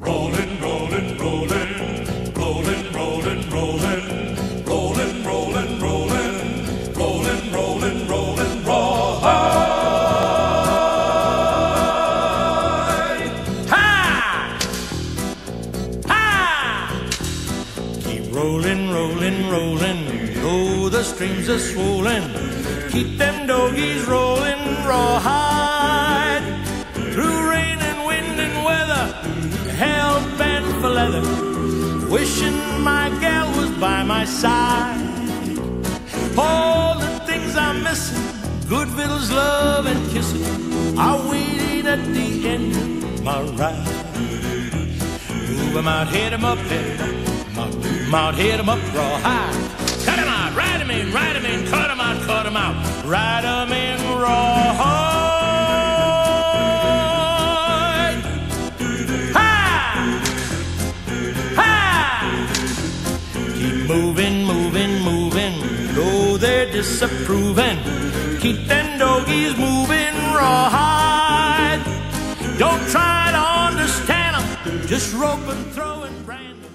Rolling, rolling, rolling, rolling, rolling, rolling, rolling, rolling, rolling, rolling, rolling, rolling, rawhide. Ha! Ha! Keep rolling, rolling, rolling, though the streams are swollen. Keep them doggies rolling, rawhide. Through rain and wind and weather, hell bent for leather, wishing my gal was by my side. All the things I'm missing, good victuals, love and kissing, are waiting at the end of my ride. Move 'em out, hit 'em up, hit 'em up, move 'em out, hit 'em up, rawhide. Cut 'em out, ride 'em in, cut 'em out, ride 'em in, rawhide. Moving, moving, moving, though they're disapproving. Keep them doggies moving, rawhide. Don't try to understand them, just rope and throw and brand them.